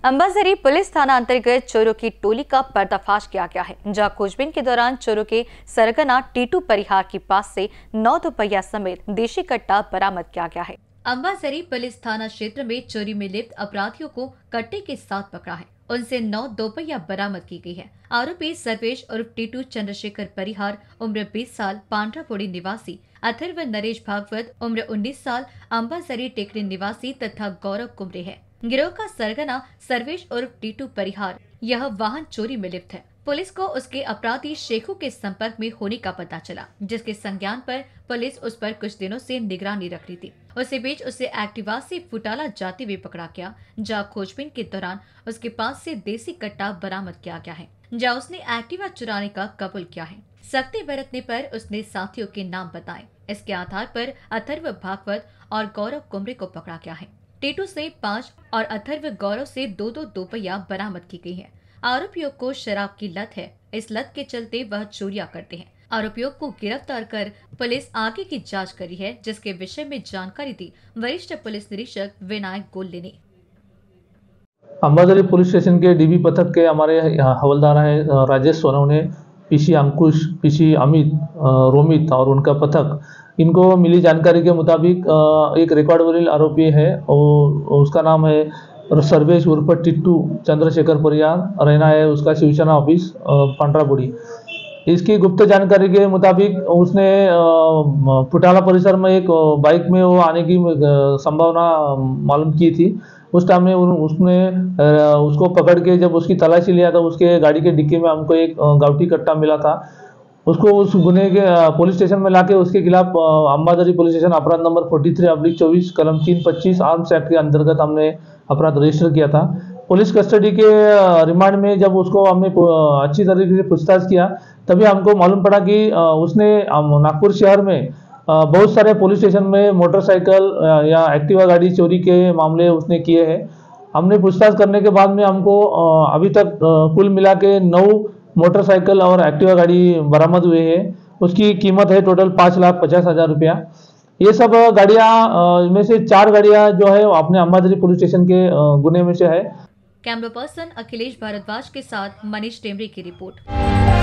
Ambazari police थाना अंतर्गत चोरों की टोली का पर्दाफाश किया गया है, जहां खोजबीन के दौरान चोरों के सरगना टीटू परिहार के पास से 9 दोपहिया समेत देशी कट्टा बरामद किया गया है। अंबाझरी पुलिस थाना क्षेत्र में चोरी में लिप्त अपराधियों को कट्टे के साथ पकड़ा है। उनसे 9 दोपहिया बरामद की गई है। आरोपी सर्वेश उर्फ टीटू चंद्रशेखर परिहार उम्र 20 साल पांड्रापोड़ी निवासी, अथर्व नरेश भागवत उम्र 19 साल अंबाझरी टेकरी निवासी तथा गौरव कुमरे है। गिरोह का सरगना सर्वेश उर्फ टीटू परिहार यह वाहन चोरी में लिप्त है। पुलिस को उसके अपराधी शेखू के संपर्क में होने का पता चला, जिसके संज्ञान पर पुलिस उस पर कुछ दिनों से निगरानी रख रही थी। उसी बीच उसे एक्टिवा से फुटाला जाते हुए पकड़ा गया, जहां खोजबीन के दौरान उसके पास से देसी कट्टा बरामद किया गया है, जहां उसने एक्टिवा चुराने का कबूल किया है। सख्ती बरतने पर उसने साथियों के नाम बताए। इसके आधार पर अथर्व भागवत और गौरव कुमरे को पकड़ा गया है। टीटू से 5 और अथर्व गौरव से 2-2 दोपहिया बरामद की गई है। आरोपियों को शराब की लत है, इस लत के चलते वह चोरियां करते हैं। आरोपियों को गिरफ्तार कर पुलिस आगे की जांच करी है, जिसके विषय में जानकारी दी वरिष्ठ पुलिस निरीक्षक विनायक गोल्ले ने। अंबाझरी पुलिस स्टेशन के डीबी पथक के हमारे हवलदार हैं राजेश सोनवने, पीसी अंकुश, पीसी अमित, रोमित और उनका पथक, इनको मिली जानकारी के मुताबिक एक रिकॉर्डेबल आरोपी है और उसका नाम है सर्वेश उर्फ टिट्टू चंद्रशेखर परिहार, रहना है उसका शिवसेना ऑफिस पांड्रापोड़ी। इसकी गुप्त जानकारी के मुताबिक उसने फुटाला परिसर में एक बाइक में वो आने की संभावना मालूम की थी। उस टाइम में उसने उसको पकड़ के जब उसकी तलाशी लिया था, उसके गाड़ी के डिक्की में हमको एक गावठी कट्टा मिला था। उसको उस गुने के पुलिस स्टेशन में लाके उसके खिलाफ अंबाझरी पुलिस स्टेशन अपराध नंबर 43/24 कलम 325 आर्म्स एक्ट के अंतर्गत हमने अपराध रजिस्टर किया था। पुलिस कस्टडी के रिमांड में जब उसको हमने अच्छी तरीके से पूछताछ किया, तभी हमको मालूम पड़ा कि उसने नागपुर शहर में बहुत सारे पुलिस स्टेशन में मोटरसाइकिल या एक्टिवा गाड़ी चोरी के मामले उसने किए हैं। हमने पूछताछ करने के बाद में हमको अभी तक कुल मिला के 9 मोटरसाइकिल और एक्टिवा गाड़ी बरामद हुए हैं। उसकी कीमत है टोटल 5,50,000 रुपया। ये सब गाड़ियाँ में से 4 गाड़ियाँ जो है अपने अंबाझरी पुलिस स्टेशन के गुने में से है। कैमरा पर्सन अखिलेश भारद्वाज के साथ मनीष टेमरे की रिपोर्ट।